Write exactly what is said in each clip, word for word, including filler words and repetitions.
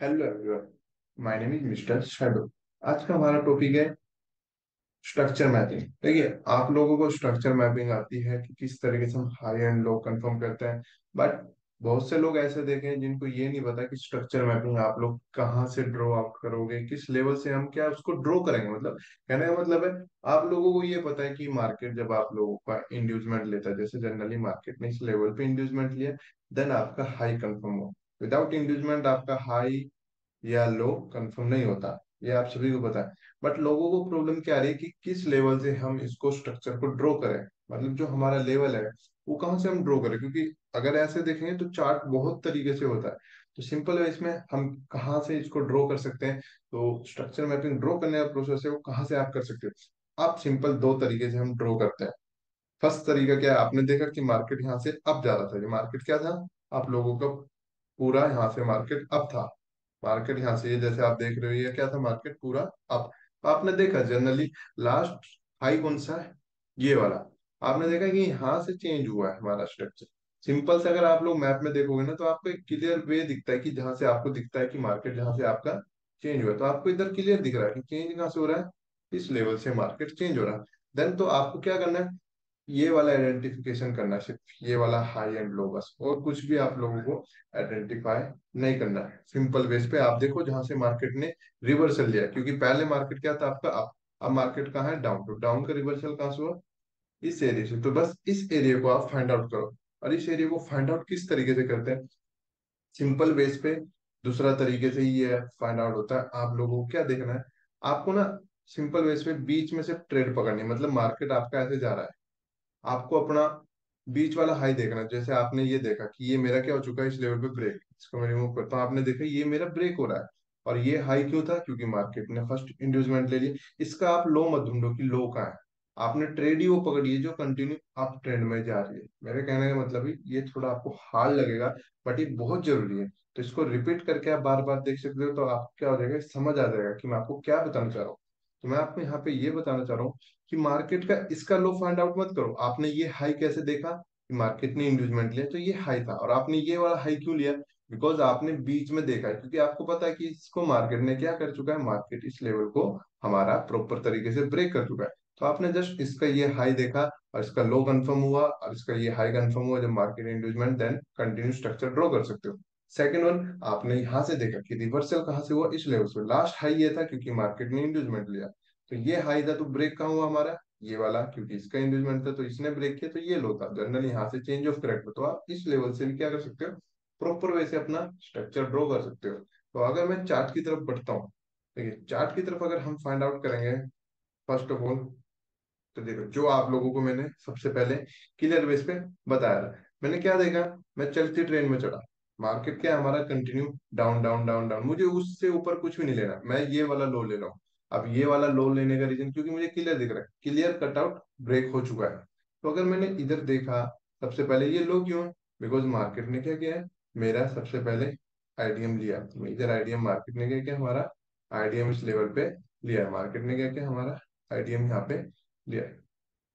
Hello everyone, my name is mister Shadow. आज का हमारा टॉपिक है स्ट्रक्चर मैपिंग। देखिए, आप लोगों को स्ट्रक्चर मैपिंग आती है कि किस तरीके से हम हाई एंड लो कंफर्म करते हैं। बट बहुत से लोग ऐसे देखे हैं जिनको ये नहीं पता कि स्ट्रक्चर मैपिंग आप लोग कहाँ से ड्रॉ आउट करोगे, किस लेवल से हम क्या उसको ड्रॉ करेंगे। मतलब कहने का मतलब है, आप लोगों को ये पता है कि मार्केट जब आप लोगों का इंड्यूसमेंट लेता है, जैसे जनरली मार्केट ने इस लेवल पे इंड्यूसमेंट लिया, देन आपका हाई कंफर्म हो। विदाउट इंड्यूसमेंट आपका हाई या लो कंफर्म नहीं होता, ये आप सभी को पता है। बट लोगों को प्रॉब्लम क्या आ रही है कि किस लेवल से हम इसको स्ट्रक्चर को ड्रॉ करें, मतलब जो हमारा लेवल है वो कहाँ से हम ड्रॉ करें। क्योंकि अगर ऐसे देखेंगे तो चार्ट बहुत तरीके से होता है। तो सिंपल है, इसमें हम कहाँ से इसको ड्रॉ कर सकते हैं। तो स्ट्रक्चर मैपिंग ड्रॉ करने का प्रोसेस है वो कहाँ से आप कर सकते हो। आप सिंपल दो तरीके से हम ड्रॉ करते हैं। फर्स्ट तरीका क्या है, आपने देखा कि मार्केट यहाँ से अप जा रहा था। ये मार्केट क्या था, आप लोगों का पूरा यहाँ से मार्केट अप था। मार्केट यहाँ से, ये जैसे आप देख रहे हो, ये क्या था, मार्केट पूरा अप। आपने देखा जनरली लास्ट हाई कौन सा है, ये वाला। आपने देखा कि यहाँ से चेंज हुआ है हमारा स्ट्रक्चर। सिंपल से अगर आप लोग मैप में देखोगे ना, तो आपको एक क्लियर वे दिखता है कि जहां से आपको दिखता है कि मार्केट जहां से आपका चेंज हुआ है, तो आपको इधर क्लियर दिख रहा है कि चेंज कहाँ से हो रहा है, इस लेवल से मार्केट चेंज हो रहा है। देन तो आपको क्या करना है, ये वाला आइडेंटिफिकेशन करना है, सिर्फ ये वाला हाई एंड लो, बस। और कुछ भी आप लोगों को आइडेंटिफाई नहीं करना है। सिंपल बेस पे आप देखो जहां से मार्केट ने रिवर्सल लिया है। क्योंकि पहले मार्केट क्या था आपका अप, अब मार्केट कहाँ है, डाउन। तो डाउन का रिवर्सल कहाँ से हुआ, इस एरिया से। तो बस इस एरिया को आप फाइंड आउट करो। और इस एरिया को फाइंड आउट किस तरीके से करते हैं, सिंपल बेस पे दूसरा तरीके से ये फाइंड आउट होता है। आप लोगों को क्या देखना है, आपको ना सिंपल बेस पे बीच में से ट्रेड पकड़नी है। मतलब मार्केट आपका ऐसे जा रहा है, आपको अपना बीच वाला हाई देखना है। जैसे आपने ये देखा कि ये मेरा क्या हो चुका है, इस लेवल पे ब्रेक, इसको मैं रिमूव करता हूँ। आपने देखा ये मेरा ब्रेक हो रहा है, और ये हाई क्यों था, क्योंकि मार्केट ने फर्स्ट इंड्यूसमेंट ले लिया। इसका आप लो मत ढूंढो कि लो कहाँ है, आपने ट्रेड ही वो पकड़ी है जो कंटिन्यू अप ट्रेंड में जा रही है। मेरे कहने का मतलब है, ये थोड़ा आपको हार्ड लगेगा, बट ये बहुत जरूरी है। तो इसको रिपीट करके आप बार बार देख सकते हो, तो आपको क्या हो जाएगा, समझ आ जाएगा कि मैं आपको क्या बताना चाह रहा हूँ। तो मैं आपको यहाँ पे ये बताना चाह रहा हूँ कि मार्केट का इसका लो फाइंड आउट मत करो। आपने ये हाई कैसे देखा कि मार्केट ने इंड्यूसमेंट लिया, तो ये हाई था, और आपने ये वाला हाई क्यों लिया, बिकॉज आपने बीच में देखा है। क्योंकि आपको पता है कि इसको मार्केट ने क्या कर चुका है, मार्केट इस लेवल को हमारा प्रॉपर तरीके से ब्रेक कर चुका है। तो आपने जस्ट इसका ये हाई देखा, और इसका लो कंफर्म हुआ, और इसका ये हाई कंफर्म हुआ जब market inducement, then continue structure draw कर सकते हो। सेकंड वन, आपने यहां से देखा कि रिवर्सल कहाँ से हुआ, इस लेवल से। लास्ट हाई ये था क्योंकि मार्केट ने इंड्यूसमेंट लिया, तो ये हाई था। तो ब्रेक कहाँ हुआ हमारा, ये वाला, क्योंकि इसका इंगेजमेंट था तो इसने ब्रेक किया, तो ये लो था। जनरली यहाँ से चेंज ऑफ करेक्ट, तो आप इस लेवल से भी क्या कर सकते हो, प्रॉपर वे से अपना स्ट्रक्चर ड्रॉ कर सकते हो। तो अगर मैं चार्ट की तरफ बढ़ता हूँ, देखिए चार्ट की तरफ अगर हम फाइंड आउट करेंगे, फर्स्ट ऑफ ऑल, तो देखो जो आप लोगों को मैंने सबसे पहले क्लियर बेस पे बताया था। मैंने क्या देखा, मैं चलती ट्रेन में चढ़ा, मार्केट क्या है हमारा continue down down down down, मुझे उससे ऊपर कुछ भी नहीं लेना, मैं ये वाला लो ले रहा हूँ। अब ये वाला लो लेने का रीजन, क्योंकि मुझे क्लियर दिख रहा है, क्लियर कटआउट ब्रेक हो चुका है। तो अगर मैंने इधर देखा, सबसे पहले ये लो क्यों है, बिकॉज मार्केट ने क्या किया है, मेरा सबसे पहले आईडीएम लिया। तो इधर आईडीएम मार्केट ने क्या किया, हमारा आईडीएम इस लेवल पे लिया है। मार्केट ने क्या किया, हमारा आईडीएम यहाँ पे लिया है।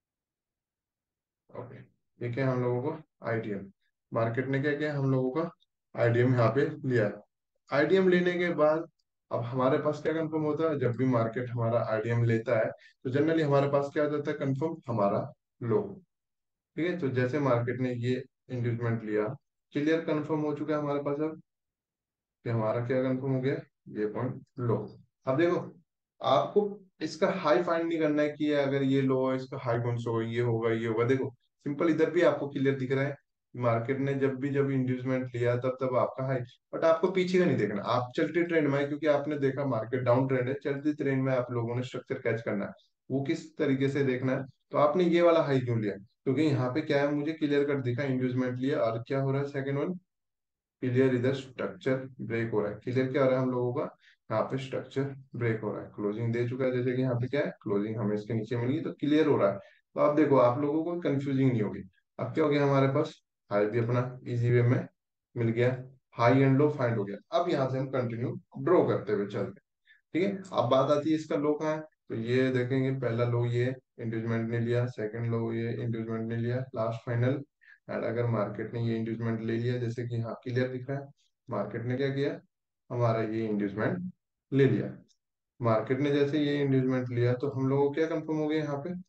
ओके, ये क्या है हम लोगों को आईडीएम, मार्केट ने क्या किया, हम लोगों का आईडीएम यहाँ पे लिया है। आईडीएम लेने के बाद अब हमारे पास क्या कंफर्म होता है, जब भी मार्केट हमारा आईडीएम लेता है, तो जनरली हमारे पास क्या हो जाता है कंफर्म, हमारा लो। ठीक है, तो जैसे मार्केट ने ये इंड्यूसमेंट लिया, क्लियर कंफर्म हो चुका है हमारे पास अब कि हमारा क्या कंफर्म हो गया, ये पॉइंट लो। अब देखो, आपको इसका हाई फाइंड नहीं करना है कि अगर ये लो है इसका हाई कौन सा होगा, ये होगा ये होगा। देखो सिंपल, इधर भी आपको क्लियर दिख रहा है, मार्केट ने जब भी जब इंड्यूसमेंट लिया तब तब आपका हाई। बट आपको पीछे का नहीं देखना, आप चलती ट्रेंड में है, क्योंकि आपने देखा मार्केट डाउन ट्रेंड है, चलती ट्रेंड में आप लोगों ने स्ट्रक्चर कैच करना है। वो किस तरीके से देखना है, तो आपने ये वाला हाई क्यों लिया, क्योंकि यहाँ पे क्या है, मुझे क्लियर कट दिखा इंड्यूसमेंट लिया, और क्या हो रहा है सेकंड वन, क्लियर इधर स्ट्रक्चर ब्रेक हो रहा है। क्लियर क्या हो रहा है हम लोगों का, यहाँ पे स्ट्रक्चर ब्रेक हो रहा है, क्लोजिंग दे चुका है। जैसे कि यहाँ पे क्या है, क्लोजिंग हमें इसके नीचे मिल गई, तो क्लियर हो रहा है। तो आप देखो, आप लोगों को कंफ्यूजिंग नहीं होगी। अब क्या हो गया हमारे पास, हाई भी अपना इजी वे में मिल गया, हाई एंड लो फाइंड हो गया। अब यहाँ से हम कंटिन्यू ड्रॉ करते हुए चलते हैं। ठीक है, अब बात आती है इसका लो कहाँ है, तो ये देखेंगे पहला लो ये इंड्यूसमेंट ने लिया, सेकंड लो ये इंड्यूसमेंट ने लिया, लास्ट फाइनल। एंड अगर मार्केट ने ये इंड्यूसमेंट ले लिया, जैसे कि हाँ क्लियर दिख रहा है, मार्केट ने क्या किया, हमारा ये इंड्यूसमेंट ले लिया। मार्केट ने जैसे ये इंड्यूसमेंट लिया तो हम लोगों को क्या कंफर्म हो गया यहाँ पे,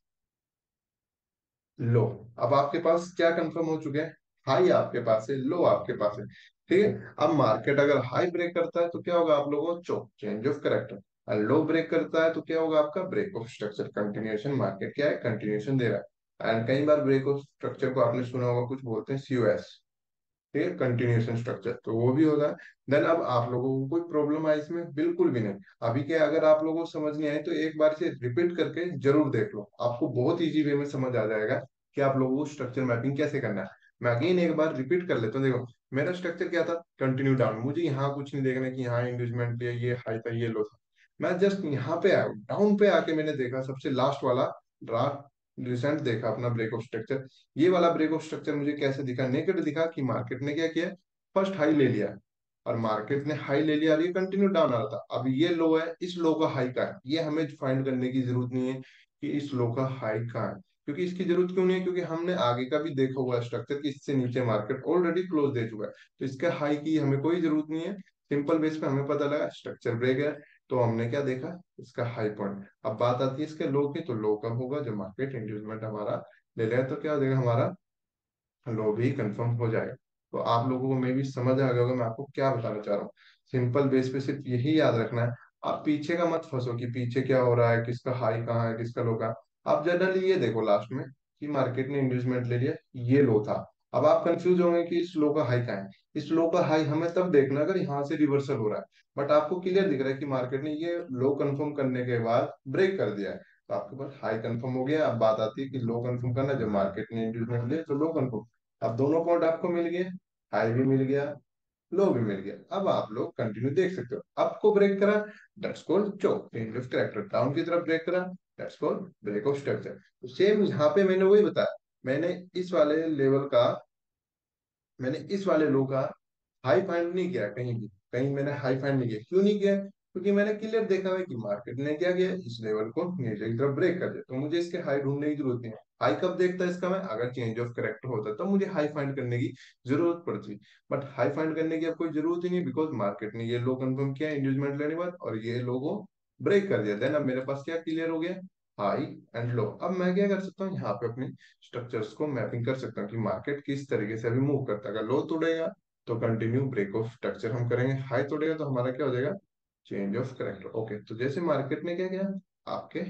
लो। अब आपके पास क्या कंफर्म हो चुके हैं, हाई आपके पास है, लो आपके पास है। ठीक है, अब मार्केट अगर हाई ब्रेक करता है तो क्या होगा आप लोगों को, चो चेंज ऑफ करेक्टर। और लो ब्रेक करता है तो क्या होगा आपका, break of structure, continuation. Market क्या है, कंटिन्यूएशन दे रहा है। एंड कई बार ब्रेक ऑफ स्ट्रक्चर को आपने सुना होगा, कुछ बोलते हैं सीओएस, ठीक है, कंटिन्यूएशन स्ट्रक्चर, तो वो भी होगा। देन अब आप लोगों को कोई प्रॉब्लम आई इसमें, बिल्कुल भी नहीं। अभी क्या, अगर आप लोगों को समझ नहीं आई तो एक बार से रिपीट करके जरूर देख लो, आपको बहुत इजी वे में समझ आ जाएगा कि आप लोगों को स्ट्रक्चर मैपिंग कैसे करना है। मैं अगेन एक बार रिपीट कर लेता हूँ। देखो, मेरा स्ट्रक्चर क्या था, कंटिन्यू डाउन। मुझे यहाँ कुछ नहीं देखना कि यहाँ इंगेजमेंट लिया, ये हाई था, ये लो था। मैं जस्ट यहाँ पे आया, डाउन पे आके मैंने देखा सबसे लास्ट वाला ड्राफ्ट, रिसेंट देखा अपना ब्रेक ऑफ स्ट्रक्चर। ये वाला ब्रेक ऑफ स्ट्रक्चर मुझे कैसे दिखा, नेकेड दिखा कि मार्केट ने क्या किया, फर्स्ट हाई ले लिया, और मार्केट ने हाई ले लिया और ये कंटिन्यू डाउन आ रहा था। अब ये लो है, इस लो का हाई का है, ये हमें फाइंड करने की जरूरत नहीं है कि इस लो का हाई कहाँ है, क्योंकि इसकी जरूरत क्यों नहीं है, क्योंकि हमने आगे का भी देखा हुआ है स्ट्रक्चर कि इससे नीचे मार्केट ऑलरेडी क्लोज दे चुका है। तो इसका हाई की हमें कोई जरूरत नहीं है। सिंपल बेस पे हमें पता लगा स्ट्रक्चर ब्रेक है, तो हमने क्या देखा, इसका हाई पॉइंट। अब बात आती है इसके लो की, तो लो कब होगा, जो मार्केट इंड्यूसमेंट हमारा ले लिया, तो क्या हो जाएगा, हमारा लो भी कंफर्म हो जाएगा। तो आप लोगों को मैं भी समझ आ गया होगा मैं आपको क्या बताना चाह रहा हूँ। सिंपल बेस पे सिर्फ यही याद रखना है, आप पीछे का मत फंसो कि पीछे क्या हो रहा है, किसका हाई कहाँ है, किसका लो कहाँ है। आप जनरली ये देखो लास्ट में कि मार्केट ने इंड्यूसमेंट ले लिया, ये लो था। अब आप कंफ्यूज होंगे कि इस लो का हाई कहाँ है। इस लो का हाई हमें तब देखना है अगर यहाँ से रिवर्सल हो रहा है, बट आपको क्लियर दिख रहा है कि मार्केट ने ये लो कंफर्म करने के बाद ब्रेक कर दिया है, तो आपके पास हाई कंफर्म हो गया। अब बात आती है कि लो कंफर्म करना, जब मार्केट ने इंड्यूसमेंट लिया तो लो कंफर्म। अब दोनों पॉइंट आपको मिल गए, हाई भी मिल गया, लो भी मिल गया। अब आप लोग कंटिन्यू देख सकते हो, आपको ब्रेक करा, that's called choke, change of character. Down की तरफ ब्रेक करा, that's called break of structure. तो सेम यहाँ पे मैंने वही बताया, मैंने इस वाले लेवल का, मैंने इस वाले लो का हाई फाइंड नहीं किया कहीं भी, कहीं मैंने हाई फाइंड नहीं किया। क्यों नहीं किया, क्योंकि मैंने क्लियर देखा है कि मार्केट ने क्या किया, इस लेवल को नीचे की तरफ ब्रेक कर दिया, तो मुझे इसके हाई ढूंढने की जरूरत नहीं है। हाई कब देखता है इसका मैं, अगर चेंज ऑफ करेक्टर होता तो मुझे हाई फाइंड करने की जरूरत पड़ती। बट हाई फाइंड करने की अब कोई जरूरत ही नहीं, बिकॉज मार्केट ने ये लो कंफर्म किया इंड्यूसमेंट लेने के बाद, और ये लो को ब्रेक कर दिया। देन अब मेरे पास क्या क्लियर हो गया, हाई एंड लो। अब मैं क्या कर सकता हूँ, यहाँ पे अपनी स्ट्रक्चर्स को मैपिंग कर सकता हूँ कि मार्केट किस तरीके से अभी मूव करता है। अगर लो तोड़ेगा तो कंटिन्यू ब्रेक ऑफ स्ट्रक्चर हम करेंगे, हाई तोड़ेगा तो हमारा क्या हो जाएगा, चेंज ऑफ करेक्टर। ओके, तो जैसे मार्केट ने क्या किया, आपके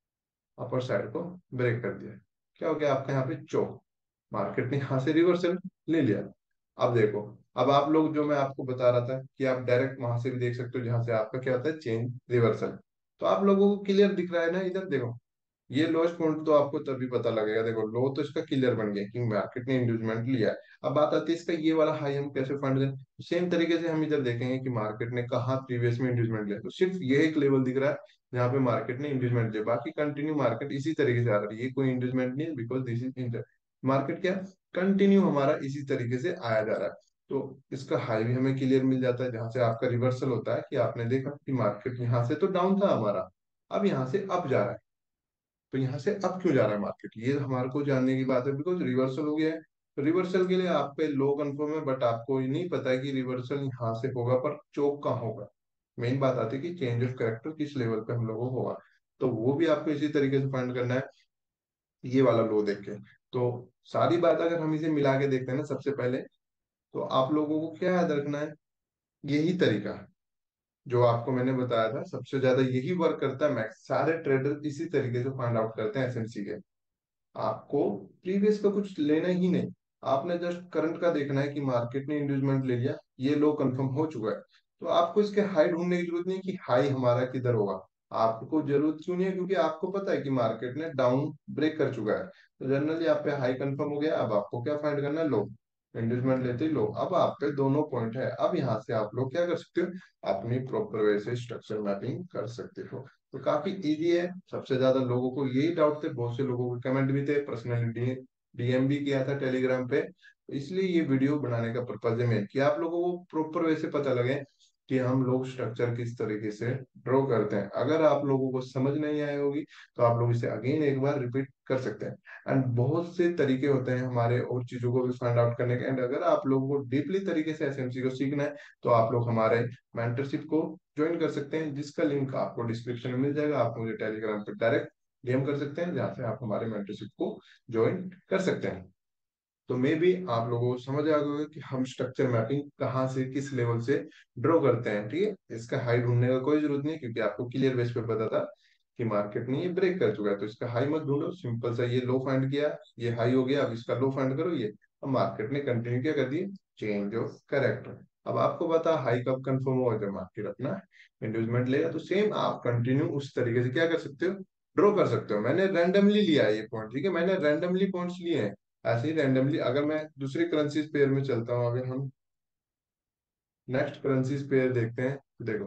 अपर साइड को ब्रेक कर दिया, क्या हो गया आपका यहाँ पे चोक, मार्केट ने यहाँ से रिवर्सल ले लिया। अब देखो, अब आप लोग, जो मैं आपको बता रहा था कि आप डायरेक्ट वहां से भी देख सकते हो जहां से आपका क्या होता है, चेंज रिवर्सल। तो आप लोगों को क्लियर दिख रहा है ना, इधर देखो, ये लोएस्ट पॉइंट तो आपको तभी पता लगेगा। देखो, लो तो इसका क्लियर बन गया कि मार्केट ने इंड्यूसमेंट लिया है। अब बात आती है इसका ये वाला हाई हम कैसे फाइंड करें। सेम तरीके से हम इधर देखेंगे कि मार्केट ने कहाँ प्रीवियस में इंड्यूसमेंट लिया, तो सिर्फ ये एक लेवल दिख रहा है जहाँ पे मार्केट ने इंड्यूसमेंट लिया, बाकी कंटिन्यू मार्केट इसी तरीके से आ रहा है। ये कोई इंड्यूसमेंट नहीं है, because this is inter market, क्या कंटिन्यू हमारा इसी तरीके से आया जा रहा है। तो इसका हाई भी हमें क्लियर मिल जाता है, जहां से आपका रिवर्सल होता है कि आपने देखा कि मार्केट यहाँ से तो डाउन था हमारा, अब यहाँ से अप जा रहा है। तो यहाँ से अब क्यों जा रहा है मार्केट, ये हमारे को जानने की बात है, बिकॉज रिवर्सल हो गया है। तो रिवर्सल के लिए आप पे लो कंफर्म है, बट आपको ये नहीं पता है कि रिवर्सल यहाँ से होगा पर चौक कहाँ होगा। मेन बात आती है कि चेंज ऑफ कैरेक्टर किस लेवल पे हम लोगों को होगा, तो वो भी आपको इसी तरीके से फाइंड करना है, ये वाला लो देख के। तो सारी बात अगर हम इसे मिला के देखते हैं ना, सबसे पहले तो आप लोगों को क्या याद रखना है, यही तरीका जो आपको मैंने बताया था, सबसे ज्यादा यही वर्क करता है। मैक्स सारे ट्रेडर इसी तरीके से फाइंड आउट करते हैं एसएमसी के। आपको प्रीवियस का कुछ लेना ही नहीं, आपने जस्ट करंट का देखना है कि मार्केट ने इंड्यूसमेंट ले लिया, ये लो कंफर्म हो चुका है। तो आपको इसके हाई ढूंढने की जरूरत नहीं है कि हाई हमारा किधर होगा। आपको जरूरत क्यों नहीं है, क्योंकि आपको पता है कि मार्केट ने डाउन ब्रेक कर चुका है। तो जनरली आप पे हाई कंफर्म हो गया, अब आपको क्या फाइंड करना है, लो। इंड्यूसमेंट लेते ही लो। अब आप पे दोनों पॉइंट है, अब यहाँ से आप लोग क्या कर सकते हो, अपनी प्रॉपर वे से स्ट्रक्चर मैपिंग कर सकते हो। तो काफी इजी है। सबसे ज्यादा लोगों को यही डाउट थे, बहुत से लोगों को कमेंट भी थे, पर्सनली डीएम भी किया था टेलीग्राम पे। तो इसलिए ये वीडियो बनाने का पर्पज है मेन, कि आप लोगों को प्रॉपर वे से पता लगे कि हम लोग स्ट्रक्चर किस तरीके से ड्रॉ करते हैं। अगर आप लोगों को समझ नहीं आई होगी तो आप लोग इसे अगेन एक बार रिपीट कर सकते हैं। एंड बहुत से तरीके होते हैं हमारे और चीजों को भी फाइंड आउट करने के। एंड अगर आप लोगों को डीपली तरीके से एसएमसी को सीखना है तो आप लोग हमारे मेंटरशिप को ज्वाइन कर सकते हैं, जिसका लिंक आपको डिस्क्रिप्शन में मिल जाएगा। आप मुझे टेलीग्राम पे डायरेक्ट डीएम कर सकते हैं, जहाँ से आप हमारे मेंटरशिप को ज्वाइन कर सकते हैं। तो मे भी आप लोगों को समझ आ गया होगा कि हम स्ट्रक्चर मैपिंग कहाँ से किस लेवल से ड्रॉ करते हैं। ठीक है, इसका हाई ढूंढने का कोई जरूरत नहीं है, क्योंकि आपको क्लियर बेस पे पता था कि मार्केट ने ये ब्रेक कर चुका है। तो इसका हाई मत ढूंढो, सिंपल सा ये लो फाइंड किया, ये हाई हो गया, अब इसका लो फाइंड करो। ये अब मार्केट ने कंटिन्यू क्या कर दिया, चेंज ऑफ कैरेक्टर। अब आपको पता हाई कब कंफर्म होगा, जब मार्केट अपना इंड्यूसमेंट लेगा। तो सेम आप कंटिन्यू उस तरीके से क्या कर सकते हो, ड्रॉ कर सकते हो। मैंने रैंडमली लिया है ये पॉइंट, ठीक है, मैंने रैंडमली पॉइंट्स लिए हैं। ऐसे ही रैंडमली अगर मैं दूसरी करेंसीज पेयर में चलता हूँ, अगर हम नेक्स्ट करेंसीज पेयर देखते हैं तो देखो,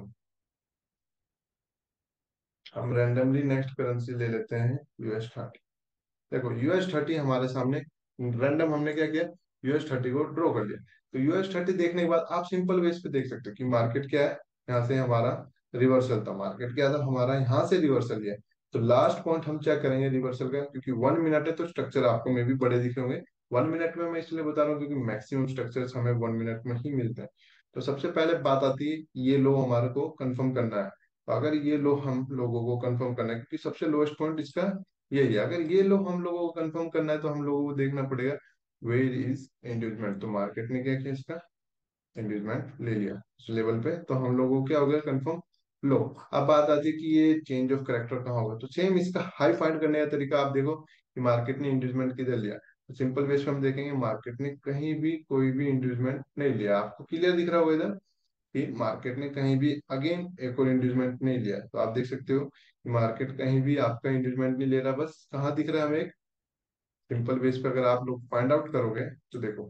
हम रैंडमली नेक्स्ट करेंसी ले लेते हैं यूएस थर्टी। देखो यूएस थर्टी हमारे सामने, रैंडम हमने क्या किया, यूएस थर्टी को ड्रॉ कर लिया। तो यूएस थर्टी देखने के बाद आप सिंपल बेस पे देख सकते हो कि मार्केट क्या है, यहाँ से हमारा रिवर्सल था। मार्केट क्या था हमारा, यहाँ से रिवर्सल लिया। तो लास्ट पॉइंट हम चेक करेंगे रिवर्सल का, क्योंकि वन मिनट है तो स्ट्रक्चर आपको में भी बड़े दिखे होंगे। वन मिनट में मैं इसलिए बता रहा हूँ क्योंकि मैक्सिमम स्ट्रक्चर्स हमें वन मिनट में ही मिलते हैं। तो सबसे पहले बात आती है, ये लो हमारे को कंफर्म करना है। तो अगर ये लो हम लोगों को कंफर्म करना है, क्योंकि सबसे लोएस्ट पॉइंट इसका यही है। अगर ये लो हम लोगों को कंफर्म करना है तो हम लोगों को देखना पड़ेगा वेयर इज इंड्यूसमेंट। तो मार्केट ने क्या किया, इसका इंड्यूसमेंट ले लिया उस लेवल पे, तो हम लोगों को क्या हो गया, कंफर्म लो। अब बात आती है कि ये चेंज ऑफ करेक्टर कहाँ होगा। तो सेम इसका हाई फाइंड करने का तरीका आप देखो कि मार्केट ने इंड्यूसमेंट किधर लिया। तो सिंपल बेस पे हम देखेंगे मार्केट ने कहीं भी कोई भी इंड्यूसमेंट नहीं लिया। आपको क्लियर दिख रहा होगा इधर कि मार्केट ने कहीं भी अगेन एक और इंड्यूसमेंट नहीं लिया। तो आप देख सकते हो कि मार्केट कहीं भी आपका इंड्यूसमेंट नहीं ले रहा। बस कहाँ दिख रहा है हमें, सिंपल बेस पे अगर आप लोग फाइंड आउट करोगे तो देखो,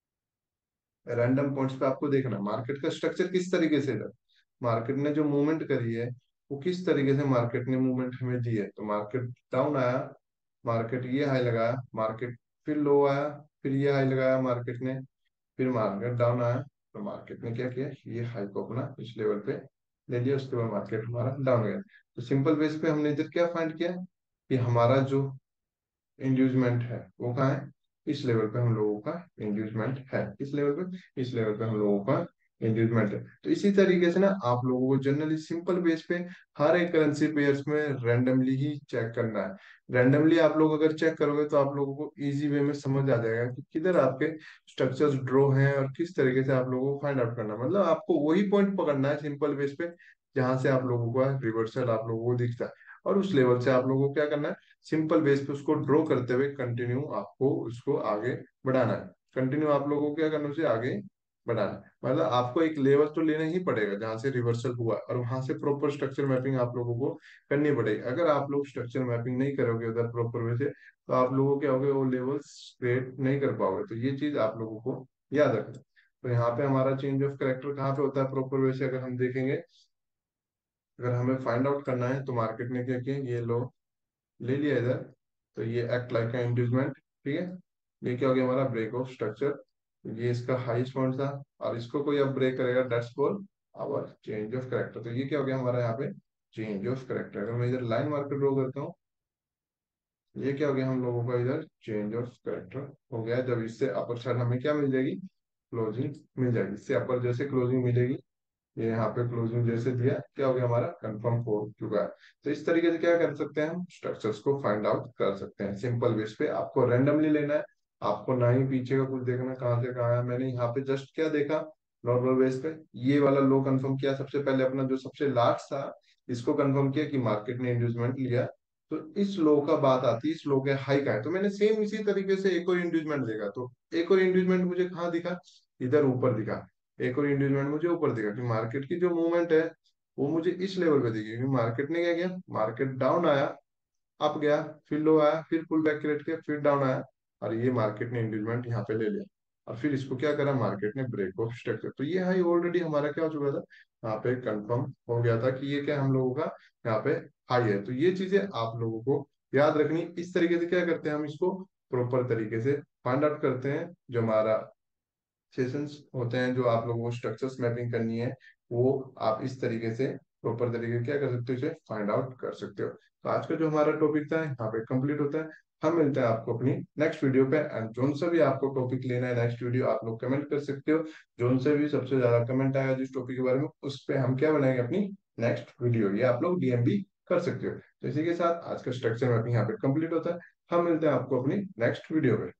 रैंडम पॉइंट्स पे आपको देखना है मार्केट का स्ट्रक्चर किस तरीके से है। मार्केट ने जो मूवमेंट करी है वो किस तरीके से मार्केट ने मूवमेंट हमें दी है। तो मार्केट डाउन आया, मार्केट ये हाई लगाया, मार्केट फिर लो आया, फिर ये हाई लगाया मार्केट ने, फिर मार्केट डाउन आया। तो मार्केट ने क्या किया, ये हाई को अपना इस लेवल पे ले लिया, उसके बाद मार्केट हमारा डाउन गया। तो सिंपल बेस पे हमने इधर क्या फाइंड किया कि हमारा जो इंड्यूसमेंट है वो कहाँ है, इस लेवल पे हम लोगों का इंड्यूसमेंट है, इस लेवल पे, इस लेवल पे हम लोगों का इंड्यूसमेंट है। तो इसी तरीके से ना आप लोगों को जनरली सिंपल बेस पे हर एक करेंसी पेयर्स में रैंडमली ही चेक करना है। रैंडमली आप लोग अगर चेक करोगे तो आप लोगों को इजी वे में समझ आ जाएगा कि किधर आपके स्ट्रक्चर्स ड्रॉ हैं और किस तरीके से आप लोगों को फाइंड आउट करना है। मतलब आपको वही पॉइंट पकड़ना है सिंपल बेस पे जहां से आप लोगों का रिवर्सल आप लोगों को दिखता है, और उस लेवल से आप लोगों को क्या करना है, सिंपल बेस पे उसको ड्रॉ करते हुए कंटिन्यू आपको उसको आगे बढ़ाना है। कंटिन्यू आप लोगों को क्या करना है, उसे आगे बढ़ाना है। मतलब आपको एक लेवल तो लेना ही पड़ेगा जहां से रिवर्सल हुआ, और वहां से प्रॉपर स्ट्रक्चर मैपिंग आप लोगों को करनी पड़ेगी। अगर आप लोग स्ट्रक्चर मैपिंग नहीं करोगे उधर प्रॉपर वे से, तो आप लोगों को क्या होगा, वो लेवल्स क्रिएट नहीं कर पाओगे। तो ये चीज आप लोगों को याद रखना। तो यहाँ पे हमारा चेंज ऑफ करेक्टर कहाँ पे होता है प्रॉपर वे से, अगर हम देखेंगे, अगर हमें फाइंड आउट करना है तो मार्केट ने क्या किया, ये लो ले लिया इधर। तो ये एक्ट लाइक का इंड्यूसमेंट, ठीक है। ये क्या हो गया हमारा ब्रेक ऑफ स्ट्रक्चर। ये इसका हाईएस्ट पॉइंट था, और इसको कोई अब ब्रेक करेगा, that's called our change of character. तो ये क्या हो गया हमारा यहाँ पे चेंज ऑफ करेक्टर। अगर मैं इधर लाइन मार्कर ड्रॉ करता हूँ, ये क्या हो गया हम लोगों का इधर चेंज ऑफ करेक्टर हो गया। जब इससे अपर साइड हमें क्या मिल जाएगी, क्लोजिंग मिल जाएगी। इससे अपर जैसे क्लोजिंग मिलेगी, ये यहाँ पे क्लोजिंग जैसे दिया, क्या हो गया हमारा कंफर्म हो चुका है। तो इस तरीके से क्या कर सकते हैं हम स्ट्रक्चर्स को फाइंड आउट कर सकते हैं सिंपल बेस पे। आपको रैंडमली लेना है, आपको ना ही पीछे का कुछ देखना कहाँ से कहाँ है। मैंने यहाँ पे जस्ट क्या देखा, नॉर्मल बेस पे ये वाला लो कंफर्म किया सबसे पहले, अपना जो सबसे लास्ट था इसको कंफर्म किया कि मार्केट ने इंड्यूसमेंट लिया। तो इस लो का बात आती है, इस लो के हाई का है, तो मैंने सेम इसी तरीके से एक और इंड्यूसमेंट देखा। तो एक और इंड्यूसमेंट मुझे कहाँ दिखा, इधर ऊपर दिखा। एक और इंडिविजुअल मुझे ऊपर दिखा कि मार्केट की जो मूवमेंट है वो मुझे इस लेवल पे दिखी, क्योंकि मार्केट ने क्या किया, मार्केट डाउन आया, अप गया, फिर लो आया, फिर पुल बैक क्रिएट किया, फिर डाउन आया, और ये मार्केट ने इंडिविजुअल यहाँ पे ले लिया। और फिर इसको क्या करा, मार्केट ने ब्रेक ऑफ स्ट्रक्चर। तो ये हाई ऑलरेडी हमारा क्या हो चुका था, यहाँ पे कंफर्म हो गया था कि ये क्या हम लोगों का यहाँ पे हाई है। तो ये चीजें आप लोगों को याद रखनी। इस तरीके से क्या करते हैं हम इसको प्रॉपर तरीके से फाइंड आउट करते हैं। जो हमारा सेशंस होते हैं, जो आप लोगों को स्ट्रक्चर्स मैपिंग करनी है, वो आप इस तरीके से प्रॉपर तरीके से क्या कर सकते हो, इसे फाइंड आउट कर सकते हो। तो आज का जो हमारा टॉपिक था यहाँ पे कंप्लीट होता है। हम मिलते हैं आपको अपनी नेक्स्ट वीडियो पे। एंड जोन से भी आपको टॉपिक लेना है नेक्स्ट वीडियो, आप लोग कमेंट कर सकते हो। जोन से भी सबसे ज्यादा कमेंट आया जिस टॉपिक के बारे में, उस पे हम क्या बनाएंगे अपनी नेक्स्ट वीडियो, ये आप लोग डीएम भी कर सकते हो। तो इसी के साथ आज का स्ट्रक्चर मैपिंग यहाँ पे कंप्लीट होता है। हम मिलते हैं आपको अपनी नेक्स्ट वीडियो में।